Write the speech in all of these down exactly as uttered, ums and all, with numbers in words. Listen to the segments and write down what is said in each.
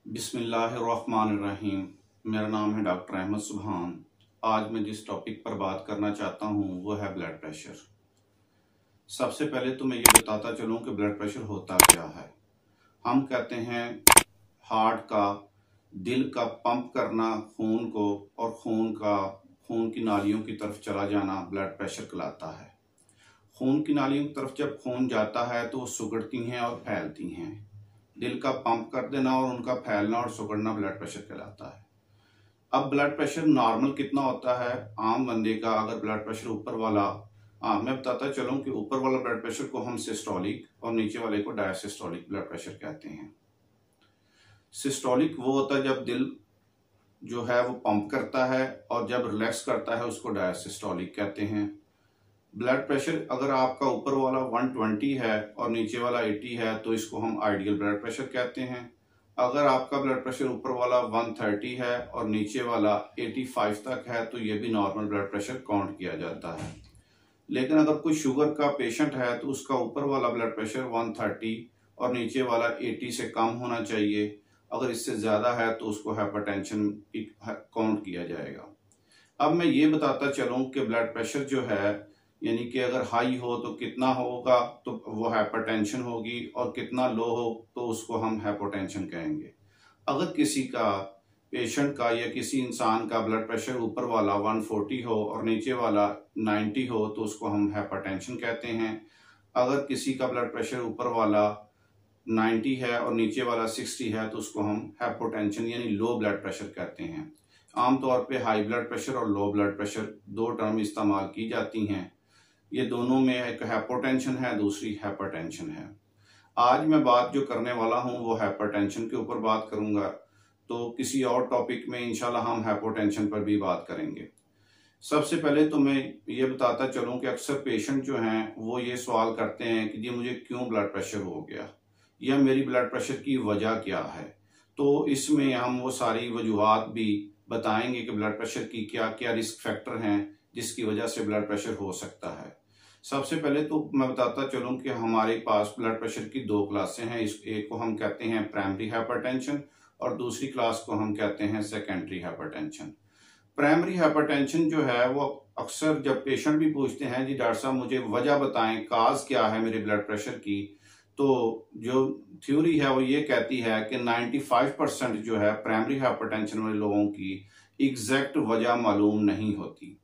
बिस्मिल्लाहिर्रहमानिर्रहीम। मेरा नाम है डॉक्टर अहमद सुभान। आज मैं जिस टॉपिक पर बात करना चाहता हूँ वो है ब्लड प्रेशर। सबसे पहले तो मैं ये बताता चलूँ कि ब्लड प्रेशर होता क्या है। हम कहते हैं हार्ट का, दिल का पंप करना खून को और खून का खून की नालियों की तरफ चला जाना ब्लड प्रेशर कहलाता है। खून की नालियों की तरफ जब खून जाता है तो वो सुगड़ती हैं और फैलती हैं। दिल का पंप कर देना और उनका फैलना और सुगड़ना ब्लड प्रेशर कहलाता है। अब ब्लड प्रेशर नॉर्मल कितना होता है आम बंदे का? अगर ब्लड प्रेशर ऊपर वाला, हाँ मैं बताता चलूँ कि ऊपर वाला ब्लड प्रेशर को हम सिस्टोलिक और नीचे वाले को डायसिस्टोलिक ब्लड प्रेशर कहते हैं। सिस्टोलिक वो होता है जब दिल जो है वो पंप करता है, और जब रिलैक्स करता है उसको डायसिस्टोलिक कहते हैं। ब्लड प्रेशर अगर आपका ऊपर वाला एक सौ बीस है और नीचे वाला अस्सी है तो इसको हम आइडियल ब्लड प्रेशर कहते हैं। अगर आपका ब्लड प्रेशर ऊपर वाला एक सौ तीस है और नीचे वाला पचासी तक है तो ये भी नॉर्मल ब्लड प्रेशर काउंट किया जाता है। लेकिन अगर कोई शुगर का पेशेंट है तो उसका ऊपर वाला ब्लड प्रेशर एक सौ तीस और नीचे वाला अस्सी से कम होना चाहिए। अगर इससे ज्यादा है तो उसको हाइपरटेंशन काउंट किया जाएगा। अब मैं ये बताता चलूं कि ब्लड प्रेशर जो है, यानी कि अगर हाई हो तो कितना होगा, तो वो हाइपरटेंशन होगी, और कितना लो हो तो उसको हम हाइपोटेंशन कहेंगे। अगर किसी का पेशेंट का या किसी इंसान का ब्लड प्रेशर ऊपर वाला एक सौ चालीस हो और नीचे वाला नब्बे हो तो उसको हम हाइपरटेंशन कहते हैं। अगर किसी का ब्लड प्रेशर ऊपर वाला नब्बे है और नीचे वाला साठ है तो उसको हम हाइपोटेंशन यानी लो ब्लड प्रेशर कहते हैं। आमतौर पे हाई ब्लड प्रेशर और लो ब्लड प्रेशर दो टर्म इस्तेमाल की जाती हैं। ये दोनों में एक हाइपोटेंशन है, दूसरी हाइपरटेंशन है। आज मैं बात जो करने वाला हूं वो हाइपरटेंशन के ऊपर बात करूंगा, तो किसी और टॉपिक में इंशाल्लाह हम हाइपोटेंशन पर भी बात करेंगे। सबसे पहले तो मैं ये बताता चलूं कि अक्सर पेशेंट जो हैं वो ये सवाल करते हैं कि जी मुझे क्यों ब्लड प्रेशर हो गया, या मेरी ब्लड प्रेशर की वजह क्या है। तो इसमें हम वो सारी वजूहात भी बताएंगे कि ब्लड प्रेशर की क्या क्या रिस्क फैक्टर हैं जिसकी वजह से ब्लड प्रेशर हो सकता है। सबसे पहले तो मैं बताता चलूं कि हमारे पास ब्लड प्रेशर की दो क्लासें हैं। इस एक को हम कहते हैं प्राइमरी हाइपरटेंशन और दूसरी क्लास को हम कहते हैं सेकेंडरी हाइपरटेंशन। प्राइमरी हाइपरटेंशन जो है वो अक्सर जब पेशेंट भी पूछते हैं जी डॉक्टर साहब मुझे वजह बताएं, काज क्या है मेरे ब्लड प्रेशर की, तो जो थ्योरी है वो ये कहती है कि पचानवे परसेंट जो है प्राइमरी हाइपरटेंशन वाले लोगों की एग्जैक्ट वजह मालूम नहीं होती।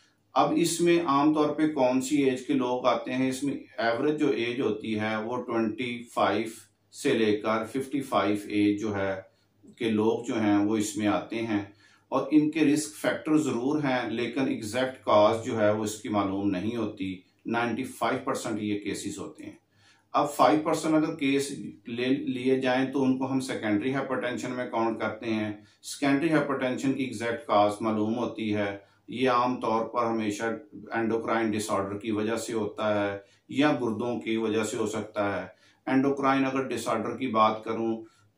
अब इसमें आमतौर पे कौन सी एज के लोग आते हैं? इसमें एवरेज जो एज होती है वो पच्चीस से लेकर पचपन एज जो है के लोग जो हैं वो इसमें आते हैं, और इनके रिस्क फैक्टर जरूर हैं लेकिन एग्जैक्ट काज जो है वो इसकी मालूम नहीं होती। पचानवे परसेंट ये केसेस होते हैं। अब पाँच परसेंट अगर केस ले लिए जाएं तो उनको हम सेकेंडरी हाइपरटेंशन में काउंट करते हैं। सेकेंडरी हाइपरटेंशन की एग्जैक्ट काज मालूम होती है। ये आम तौर पर हमेशा एंडोक्राइन डिसऑर्डर की वजह से होता है या गुर्दों की वजह से हो सकता है। एंडोक्राइन अगर डिसऑर्डर की बात करूं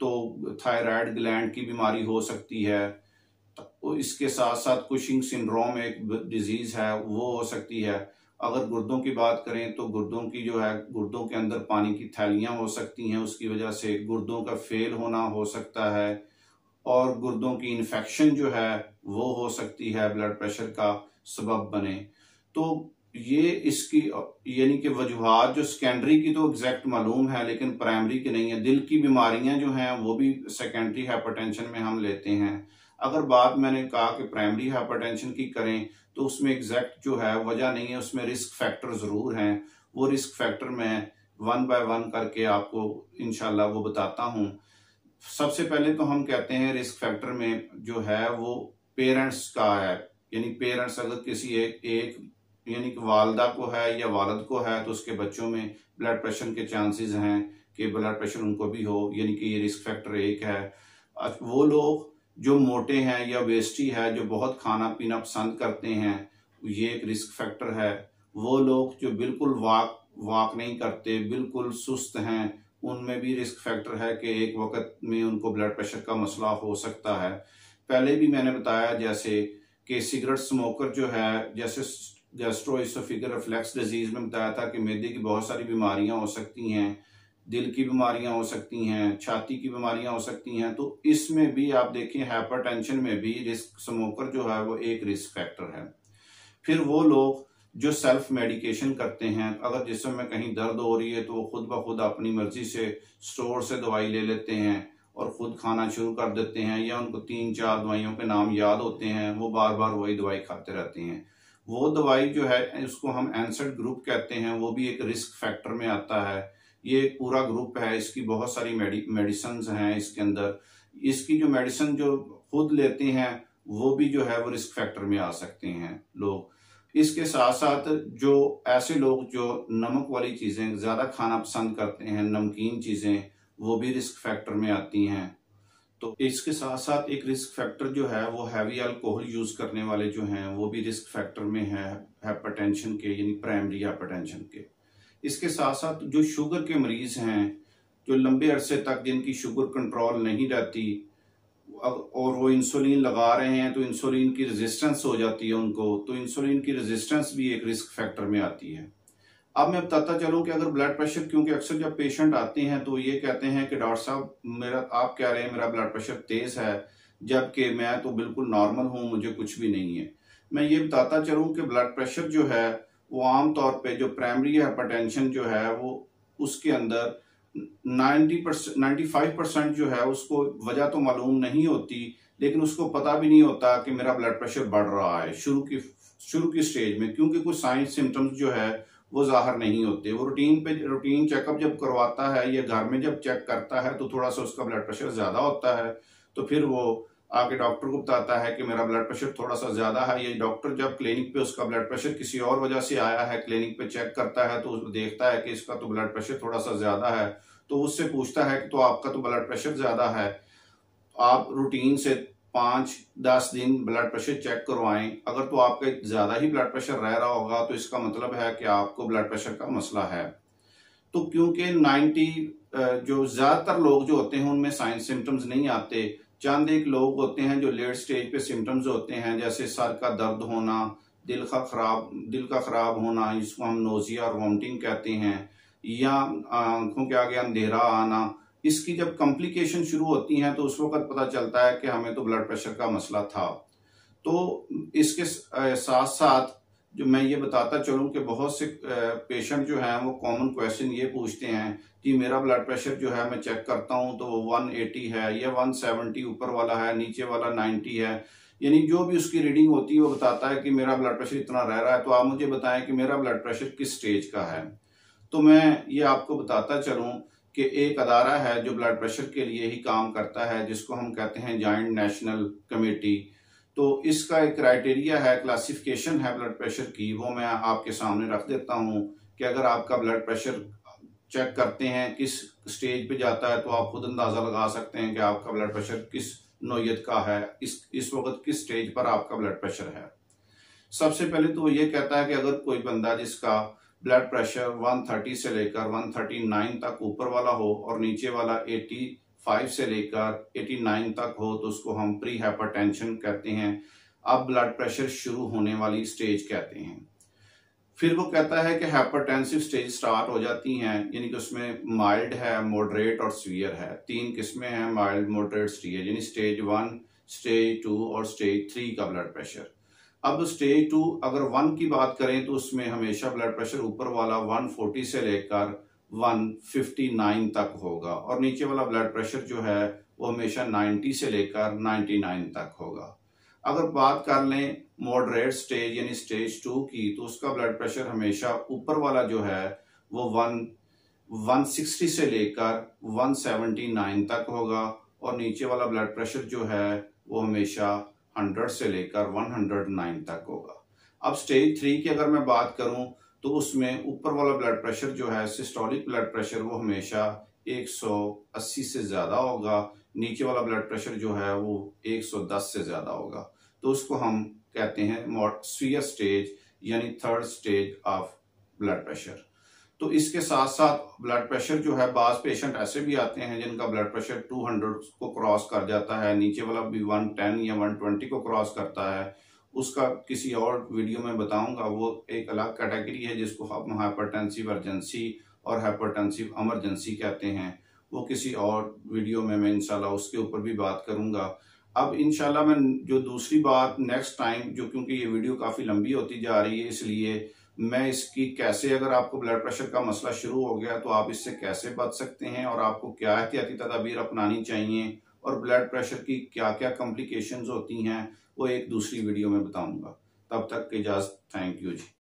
तो थायराइड ग्लैंड की बीमारी हो सकती है। तो इसके साथ साथ कुशिंग सिंड्रोम एक डिजीज है वो हो सकती है। अगर गुर्दों की बात करें तो गुर्दों की जो है गुर्दों के अंदर पानी की थैलियां हो सकती हैं, उसकी वजह से गुर्दों का फेल होना हो सकता है, और गुर्दों की इन्फेक्शन जो है वो हो सकती है ब्लड प्रेशर का सबब बने। तो ये इसकी यानी कि वजूहात जो सेकेंडरी की तो एग्जैक्ट मालूम है लेकिन प्राइमरी की नहीं है। दिल की बीमारियां जो हैं वो भी सेकेंडरी हाइपरटेंशन में हम लेते हैं। अगर बात मैंने कहा कि प्राइमरी हाइपरटेंशन की करें तो उसमें एग्जैक्ट जो है वजह नहीं है, उसमें रिस्क फैक्टर जरूर हैं। वो रिस्क फैक्टर मैं वन बाय वन करके आपको इंशाल्लाह वो बताता हूँ। सबसे पहले तो हम कहते हैं रिस्क फैक्टर में जो है वो पेरेंट्स का है, यानी पेरेंट्स अगर किसी एक एक यानी कि वालदा को है या वालद को है तो उसके बच्चों में ब्लड प्रेशर के चांसेस हैं कि ब्लड प्रेशर उनको भी हो, यानी कि ये रिस्क फैक्टर एक है। वो लोग जो मोटे हैं या वेस्टी है, जो बहुत खाना पीना पसंद करते हैं, ये एक रिस्क फैक्टर है। वो लोग जो बिल्कुल वॉक वॉक नहीं करते, बिल्कुल सुस्त हैं, उनमें भी रिस्क फैक्टर है कि एक वक्त में उनको ब्लड प्रेशर का मसला हो सकता है। पहले भी मैंने बताया जैसे कि सिगरेट स्मोकर जो है, जैसे गैस्ट्रोइसोफेगल रिफ्लक्स डिजीज में बताया था कि मैदे की बहुत सारी बीमारियां हो सकती हैं, दिल की बीमारियां हो सकती हैं, छाती की बीमारियां हो सकती हैं। तो इसमें भी आप देखें हाइपरटेंशन में भी रिस्क स्मोकर जो है वो एक रिस्क फैक्टर है। फिर वो लोग जो सेल्फ मेडिकेशन करते हैं, अगर जिस्म में कहीं दर्द हो रही है तो वो खुद ब खुद अपनी मर्जी से स्टोर से दवाई ले लेते हैं और खुद खाना शुरू कर देते हैं, या उनको तीन चार दवाइयों के नाम याद होते हैं, वो बार बार वही दवाई खाते रहते हैं। वो दवाई जो है उसको हम एनसेड ग्रुप कहते हैं, वो भी एक रिस्क फैक्टर में आता है। ये एक पूरा ग्रुप है, इसकी बहुत सारी मेडि मेडिसिन हैं इसके अंदर। इसकी जो मेडिसिन जो खुद लेते हैं वो भी जो है वो रिस्क फैक्टर में आ सकते हैं लोग। इसके साथ साथ जो ऐसे लोग जो नमक वाली चीजें ज्यादा खाना पसंद करते हैं, नमकीन चीजें, वो भी रिस्क फैक्टर में आती हैं। तो इसके साथ साथ एक रिस्क फैक्टर जो है वो हैवी अल्कोहल यूज करने वाले जो हैं वो भी रिस्क फैक्टर में है हाइपरटेंशन के, यानी प्राइमरी हाइपरटेंशन के। इसके साथ साथ जो शुगर के मरीज हैं, जो लंबे अरसे तक जिनकी शुगर कंट्रोल नहीं रहती और वो इंसुलिन लगा रहे हैं तो इंसुलिन की रेजिस्टेंस हो जाती है उनको, तो इंसुलिन की रेजिस्टेंस भी एक रिस्क फैक्टर में आती है। अब मैं बताता चलूं कि अगर ब्लड प्रेशर, क्योंकि अक्सर जब पेशेंट आते हैं तो ये कहते हैं कि डॉक्टर साहब मेरा, आप कह रहे हैं मेरा ब्लड प्रेशर तेज है, जबकि मैं तो बिल्कुल नॉर्मल हूं, मुझे कुछ भी नहीं है। मैं ये बताता चलूं कि ब्लड प्रेशर जो है वो आमतौर पर जो प्राइमरी हाइपरटेंशन जो है वो उसके अंदर ninety percent ninety five percent जो है उसको वजह तो मालूम नहीं होती, लेकिन उसको पता भी नहीं होता कि मेरा ब्लड प्रेशर बढ़ रहा है शुरू की शुरू की स्टेज में, क्योंकि कुछ साइन सिम्टम्स जो है वो जाहिर नहीं होते। वो रूटीन पे रूटीन चेकअप जब करवाता है या घर में जब चेक करता है तो थोड़ा सा उसका ब्लड प्रेशर ज्यादा होता है, तो फिर वो आके डॉक्टर को बताता है कि मेरा ब्लड प्रेशर थोड़ा सा ज्यादा है। ये डॉक्टर जब क्लिनिक पे उसका ब्लड प्रेशर किसी और वजह से आया है, क्लिनिक पे चेक करता है तो देखता है कि इसका तो ब्लड प्रेशर थोड़ा सा ज्यादा है, तो उससे पूछता है कि तो आपका तो ब्लड प्रेशर ज्यादा है, आप रूटीन से पांच दस दिन ब्लड प्रेशर चेक करवाएं। अगर तो आपका ज्यादा ही ब्लड प्रेशर रह रहा होगा तो इसका मतलब है कि आपको ब्लड प्रेशर का मसला है। तो क्योंकि नब्बे जो ज्यादातर लोग जो होते हैं उनमें साइन सिम्टम्स नहीं आते, चंद एक लोग होते हैं जो लेट स्टेज पे सिम्टम्स होते हैं, जैसे सर का दर्द होना, दिल का खराब दिल का खराब होना, जिसको हम नोजिया और वॉमिटिंग कहते हैं, या आंखों के आगे अंधेरा आना। इसकी जब कॉम्प्लिकेशन शुरू होती हैं तो उस वक्त पता चलता है कि हमें तो ब्लड प्रेशर का मसला था। तो इसके साथ साथ जो मैं ये बताता चलूं कि बहुत से पेशेंट जो हैं वो कॉमन क्वेश्चन ये पूछते हैं कि मेरा ब्लड प्रेशर जो है मैं चेक करता हूं तो वो वन एटी है या वन सेवेंटी ऊपर वाला है, नीचे वाला नाइन्टी है, यानी जो भी उसकी रीडिंग होती है वो बताता है कि मेरा ब्लड प्रेशर इतना रह रहा है, तो आप मुझे बताएं कि मेरा ब्लड प्रेशर किस स्टेज का है। तो मैं ये आपको बताता चलूं कि एक अदारा है जो ब्लड प्रेशर के लिए ही काम करता है, जिसको हम कहते हैं जॉइंट नेशनल कमेटी। तो इसका एक क्राइटेरिया है, क्लासिफिकेशन है ब्लड प्रेशर की, वो मैं आपके सामने रख देता हूं कि अगर आपका ब्लड प्रेशर चेक करते हैं किस स्टेज पे जाता है तो आप खुद अंदाजा लगा सकते हैं कि आपका ब्लड प्रेशर किस नौयत का है, इस इस वक्त किस स्टेज पर आपका ब्लड प्रेशर है। सबसे पहले तो वो ये कहता है कि अगर कोई बंदा जिसका ब्लड प्रेशर वन थर्टी से लेकर वन थर्टी नाइन तक ऊपर वाला हो और नीचे वाला पचासी से लेकर नवासी तक हो तो उसको हम प्री हाइपरटेंशन कहते हैं, अब ब्लड प्रेशर शुरू होने वाली स्टेज कहते हैं। फिर वो कहता है कि हाइपरटेंसिव स्टेज स्टार्ट हो जाती हैं, यानी कि उसमें माइल्ड है, मॉडरेट और सीवियर है। तीन किस्में हैं, माइल्ड, मॉडरेट, सीवियर, यानी स्टेज वन, स्टेज टू और स्टेज थ्री का ब्लड प्रेशर। अब स्टेज टू अगर वन की बात करें तो उसमें हमेशा ब्लड प्रेशर ऊपर वाला वन फोर्टी से लेकर वन फिफ्टी नाइन तक होगा और नीचे वाला ब्लड प्रेशर जो है वो हमेशा नाइन्टी से लेकर नाइन्टी नाइन तक होगा। अगर बात कर लें मॉडरेट स्टेज यानी स्टेज टू की, तो उसका ब्लड प्रेशर हमेशा ऊपर वाला जो है वो वन वन सिक्सटी से लेकर वन सेवेंटी नाइन तक होगा और नीचे वाला ब्लड प्रेशर जो है वो हमेशा हंड्रेड से लेकर वन हंड्रेड नाइन तक होगा। अब स्टेज थ्री की अगर मैं बात करूं तो उसमें ऊपर वाला ब्लड प्रेशर जो है सिस्टोलिक ब्लड प्रेशर वो हमेशा एक सौ अस्सी से ज्यादा होगा, नीचे वाला ब्लड प्रेशर जो है वो एक सौ दस से ज्यादा होगा। तो उसको हम कहते हैं सीवियर स्टेज यानी third stage of blood pressure. तो इसके साथ साथ ब्लड प्रेशर जो है, बाज पेशेंट ऐसे भी आते हैं जिनका ब्लड प्रेशर टू हंड्रेड को क्रॉस कर जाता है, नीचे वाला भी वन टेन या वन ट्वेंटी को क्रॉस करता है। उसका किसी और वीडियो में बताऊंगा, वो एक अलग कैटेगरी है जिसको हम हाइपरटेंसिव अर्जेंसी और हाइपरटेंसिव इमरजेंसी कहते हैं, वो किसी और वीडियो में मैं इंशाल्लाह उसके ऊपर भी बात करूंगा। अब इंशाल्लाह मैं जो दूसरी बात नेक्स्ट टाइम, जो क्योंकि ये वीडियो काफ़ी लंबी होती जा रही है, इसलिए मैं इसकी कैसे, अगर आपको ब्लड प्रेशर का मसला शुरू हो गया तो आप इससे कैसे बच सकते हैं और आपको क्या एहतियाती तदाबीर अपनानी चाहिए और ब्लड प्रेशर की क्या क्या कॉम्प्लिकेशंस होती हैं, वो एक दूसरी वीडियो में बताऊंगा। तब तक की इजाज़त, थैंक यू जी।